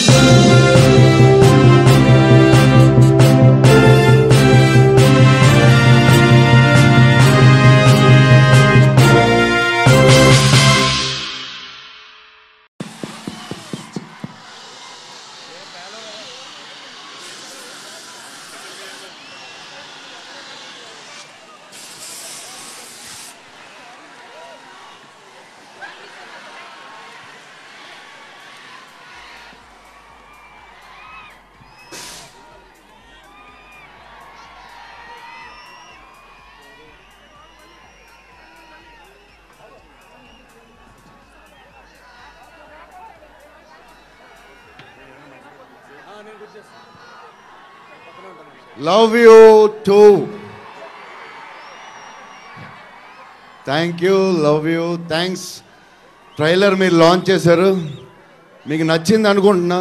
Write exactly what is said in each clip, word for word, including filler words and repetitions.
Love you too. Thank you, love you. Thanks. Trailer మీరు launch చేశారు, మీకు నచ్చింది అనుకుంటున్నా.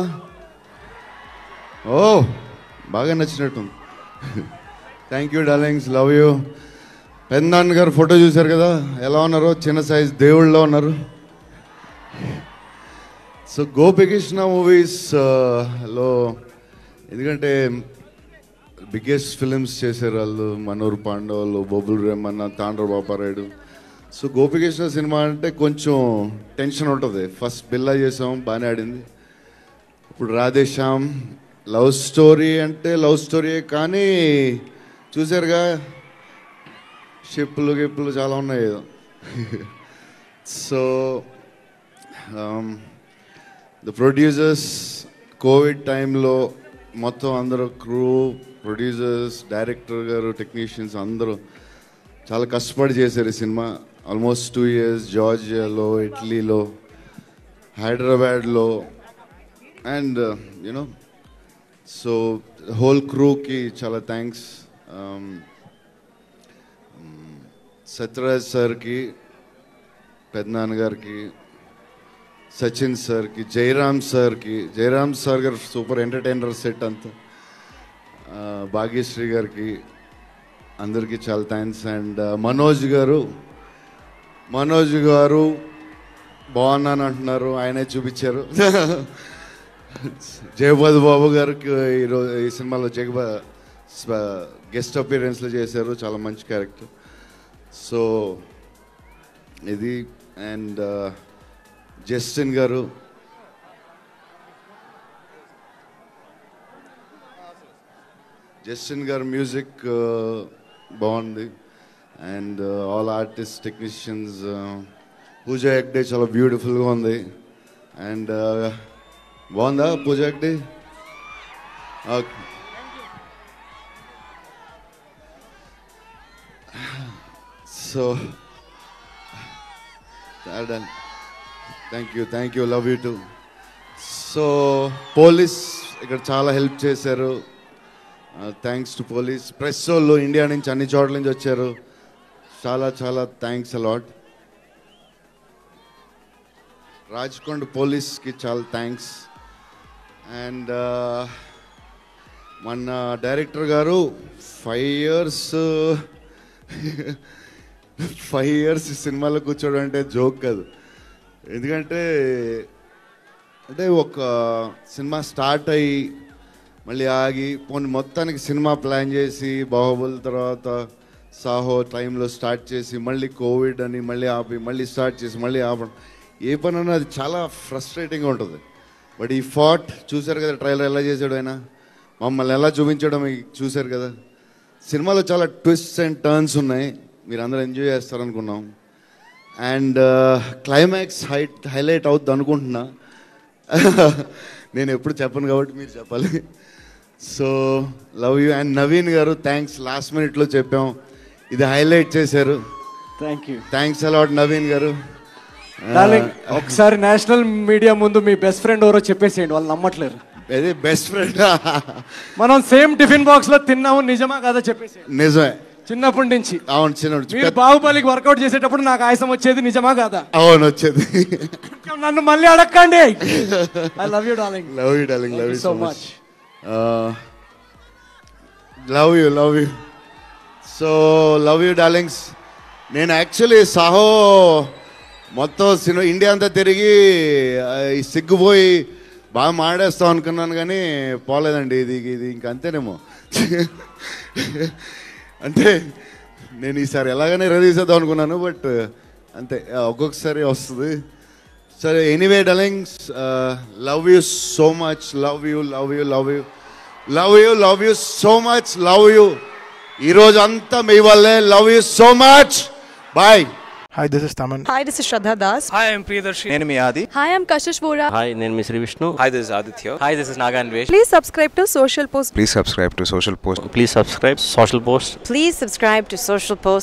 ఓ బాగా నచ్చినట్టుంది. Thank you darlings, love you. పెద్దనాన్న గారు ఫోటో చూశారు కదా, ఎలా ఉన్నారో, చిన్న సైజ్ దేవుళ్ళలో ఉన్నారు. సో గోపికృష్ణ మూవీస్లో ఎందుకంటే బిగ్గెస్ట్ ఫిలిమ్స్ చేశారు వాళ్ళు, మనోహర్ పాండవులు, బొబ్బుల్ రేమన్న, తాండ్ర బాపారాయుడు. సో గోపికృష్ణ సినిమా అంటే కొంచెం టెన్షన్ ఉంటుంది. ఫస్ట్ బిల్లా చేసాం, బాగానే ఆడింది. ఇప్పుడు రాధేశ్యామ్ లవ్ స్టోరీ అంటే లవ్ స్టోరీయే, కానీ చూసారుగా షిప్పులు గిప్పులు చాలా ఉన్నాయి. సో ద ప్రొడ్యూసర్స్ కోవిడ్ టైంలో మొత్తం అందరూ క్రూ, ప్రొడ్యూసర్స్, డైరెక్టర్ గారు, టెక్నీషియన్స్ అందరూ చాలా కష్టపడి చేశారు ఈ సినిమా. ఆల్మోస్ట్ టూ ఇయర్స్ జార్జియాలో, ఇటలీలో, హైదరాబాద్లో అండ్ యూనో సో హోల్ క్రూకి చాలా థ్యాంక్స్. సత్యరాజ్ సార్కి, పెద్దనాన్నగారికి, సచిన్ సార్కి, జయరామ్ సార్కి, జయరామ్ సార్ గారు సూపర్ ఎంటర్టైనర్ సెట్ అంతా, భాగ్యశ్రీ గారికి, అందరికీ చాలా థ్యాంక్స్. అండ్ మనోజ్ గారు, మనోజ్ గారు బాగున్నాను అంటున్నారు, ఆయనే చూపించారు. జయపతి బాబు గారికి ఈరోజు ఈ సినిమాలో జగబా గెస్ట్ అపీరెన్స్లో చేశారు, చాలా మంచి క్యారెక్టర్. సో ఇది. అండ్ జస్టిన్ గారు, జస్టిన్ గారు మ్యూజిక్ బాగుంది. And all artist, technicians, Pooja Hegde చాలా బ్యూటిఫుల్గా ఉంది. అండ్ బాగుందా Pooja Hegde? So thank you, thank you, love you too. So police ఇక్కడ చాలా హెల్ప్ చేశారు, థ్యాంక్స్ టు పోలీస్. ప్రెస్ వాళ్ళు ఇండియా నుంచి అన్ని చోట్ల నుంచి వచ్చారు, చాలా చాలా థ్యాంక్స్ అలాట్. రాజ్కొండ పోలీస్కి చాలా థ్యాంక్స్. అండ్ మన డైరెక్టర్ గారు ఫైవ్ ఇయర్స్ ఫైవ్ ఇయర్స్ సినిమాలో కూర్చోవడం అంటే జోక్ కాదు. ఎందుకంటే అంటే ఒక సినిమా స్టార్ట్ అయ్యి మళ్ళీ ఆగి పోనీ మొత్తానికి సినిమా ప్లాన్ చేసి, బాహుబలి తర్వాత సాహో టైంలో స్టార్ట్ చేసి, మళ్ళీ కోవిడ్ అని మళ్ళీ ఆపి, మళ్ళీ స్టార్ట్ చేసి, మళ్ళీ ఆపడం, ఏ పని అన్నా అది చాలా ఫ్రస్ట్రేటింగ్గా ఉంటుంది. బట్ ఈ ఫాట్ చూశారు కదా, ట్రైలర్ ఎలా చేశాడు ఆయన, మమ్మల్ని ఎలా చూపించడం చూశారు కదా. సినిమాలో చాలా ట్విస్ట్స్ అండ్ టర్న్స్ ఉన్నాయి, మీరు అందరూ ఎంజాయ్ చేస్తారనుకున్నాం. అండ్ క్లైమాక్స్ హైట్ హైలైట్ అవుద్ది అనుకుంటున్నా. నేను ఎప్పుడు చెప్పను కాబట్టి మీరు చెప్పాలి. So love you. And Naveen గారు థ్యాంక్స్, లాస్ట్ మినిట్లో చెప్పాం, ఇది హైలైట్ చేశారు. Thank you, thanks a lot Naveen గారు. ఒకసారి నేషనల్ మీడియా ముందు మీ బెస్ట్ ఫ్రెండ్ ఎవరో చెప్పేసేయండి, వాళ్ళు నమ్మట్లేరు. అదే బెస్ట్ ఫ్రెండ్, మనం సేమ్ టిఫిన్ బాక్స్ లో తిన్నాము, నిజమా కదా చెప్పేసేయండి. నిజమే, చిన్నప్పటి నుంచి. అవును, చిన్నప్పుడు మీరు బాహుబలికి వర్కౌట్ చేసేటప్పుడు నాకు ఆయాసం వచ్చేది, నిజమా కదా? అవును వచ్చేది. నన్ను మళ్ళీ అడగండి. I love you darling. Love you darling, love you so much. Love you, love you. So love you darlings. నేను యాక్చువల్లీ సాహో మొత్తం సినిమా ఇండియా అంతా తిరిగి సిగ్గుపోయి బాగా మాడేస్తాం అనుకున్నాను కానీ పోలేదండి. ఇది ఇది ఇంకా అంతేనేమో. అంటే నేను ఈసారి ఎలాగైనా రిలీజ్ చేద్దాం అనుకున్నాను, బట్ అంతే ఒక్కొక్కసారి వస్తుంది. సరే, anyway darlings, love you so much, love you love you love you love you love you so much, love you. ఈరోజు అంతా మీ వల్లే. Love you so much, bye. Hi, this is Taman. Hi, this is Shraddha Das. Hi, I'm Priyadarshi. నేను మీ ఆది. Hi, I'm Kashish Vora. Hi, నేను మీ Shri Vishnu. Hi, this is Aditya. Hi, this is Naga Anvesh. Please subscribe to Social Post. Please subscribe to Social Post. Please subscribe Social Post. Please subscribe to Social Post.